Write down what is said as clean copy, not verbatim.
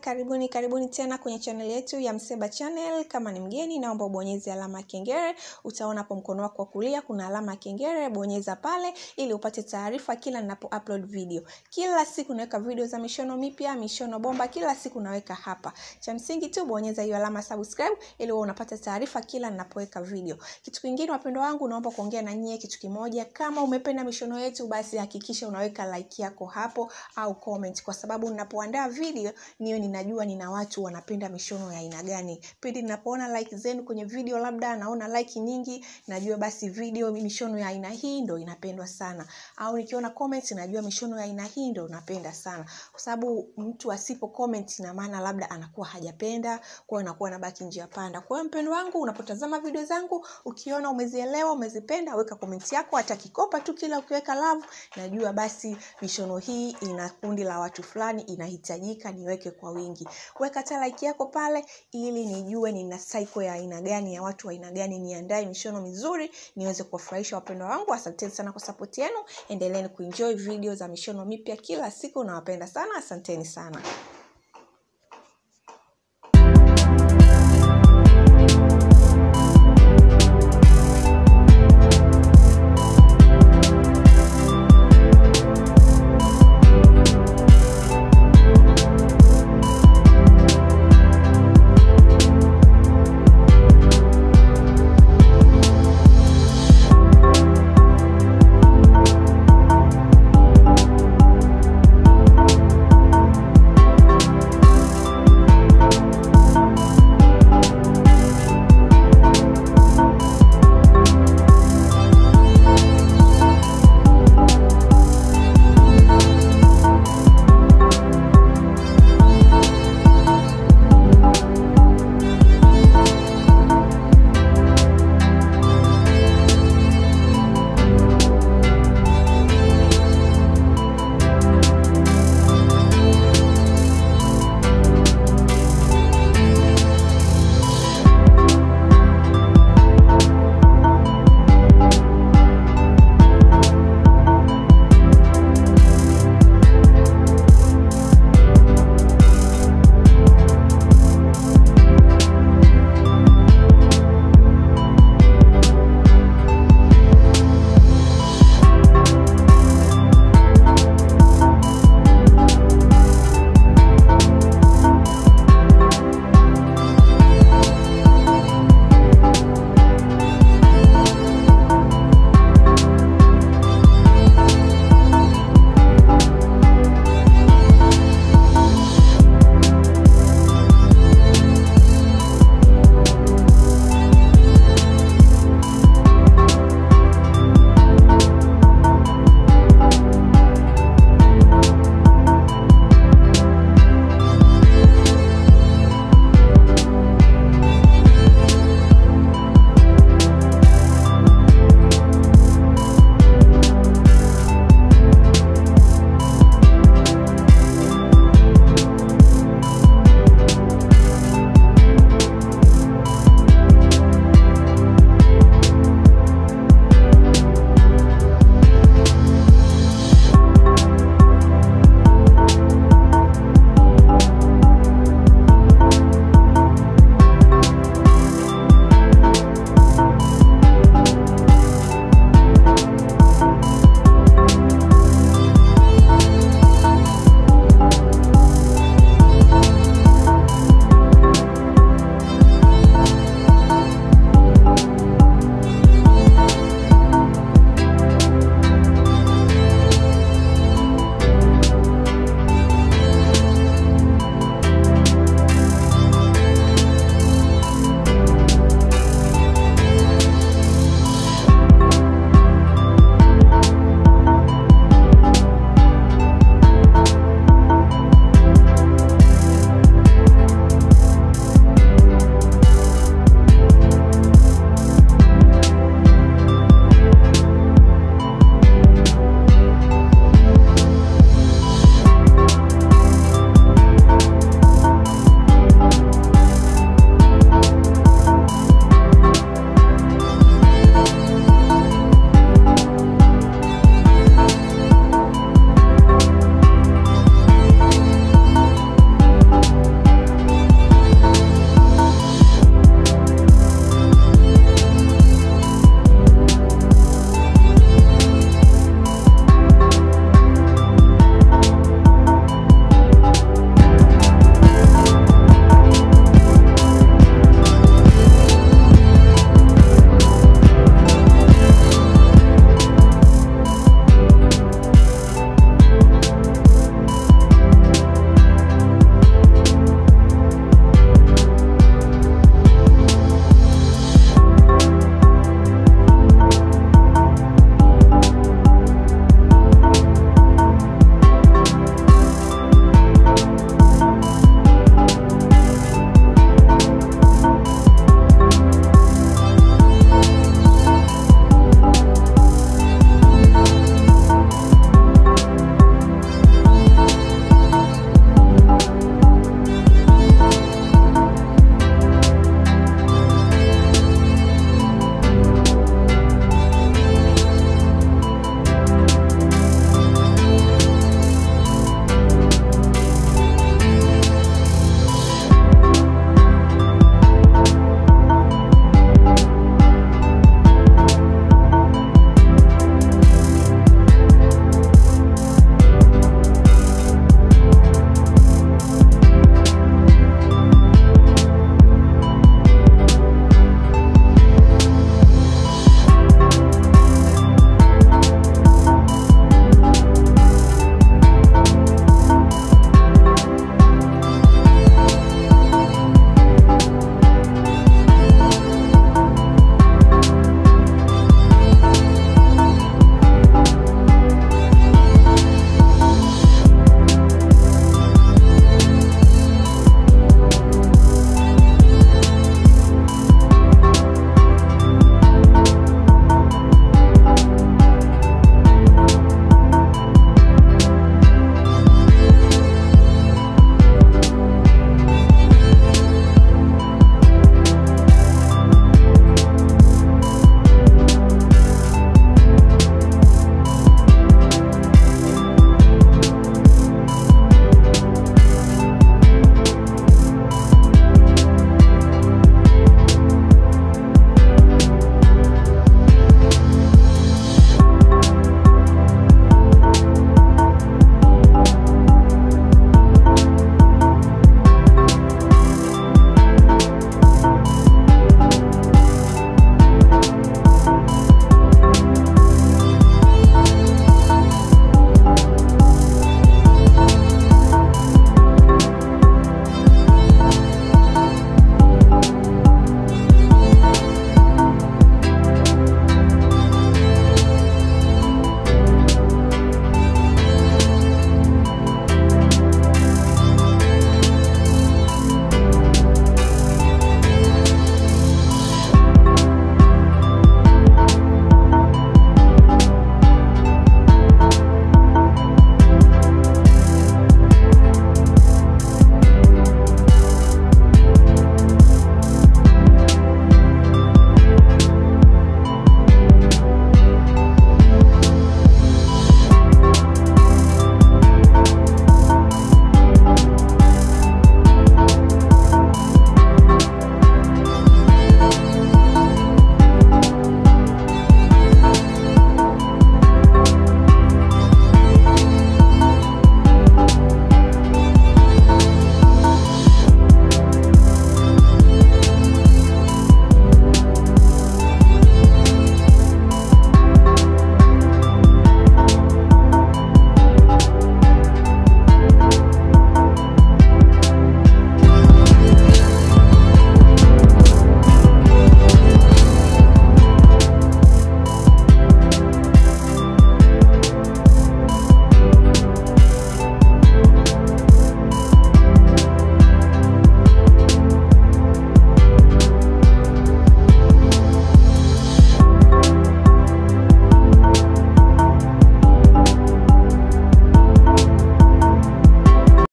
Karibuni tena kwenye channel yetu ya Mseba Channel. Kama ni mgeni naomba ubonyeze alama ya kengele. Utaona hapo mkono wako wa kulia kuna alama ya kengele, bonyeza pale ili upate taarifa kila ninapo upload video. Kila siku naweka video za mishono mipya, mishono bomba, kila siku naweka hapa. Cha msingi tu bonyeza hiyo alama subscribe ili uwe unapata taarifa kila ninapoweka video. Kitu kingine wapendwa wangu, naomba kuongea na nyie kitu kimoja. Kama umependa mishono yetu basi hakikisha unaweka like yako hapo au comment, kwa sababu ninapoandaa video niyo ninajua nina watu wanapenda mishono ya aina gani. Pindi ninapoona like zenu kwenye video, labda naona like nyingi, najua basi video mishono ya aina hii ndo inapendwa sana. Au nikiona comments najua mishono ya aina hii ndo napenda sana. Kwa sababu mtu asipo comment ina maana labda anakuwa hajapenda, kwa hiyo anakuwa anabaki njia panda. Kwa hiyo mpendwa wangu, unapotazama video zangu ukiona umezielewa, umezipenda, weka comment yako, hata kikopa tu kila ukiweka love, najua basi mishono hii ina kundi la watu fulani, inahitajika niweke kwa wingi. Weka hata like yako pale ili nijue nina cycle ya aina gani, ya watu wa aina gani, niandae mishono mizuri niweze kuwafurahisha wapendwa wangu. Asanteni sana kwa support yenu. Endeleeni kuenjoy video za mishono mipya kila siku, nawapenda sana. Asanteni sana.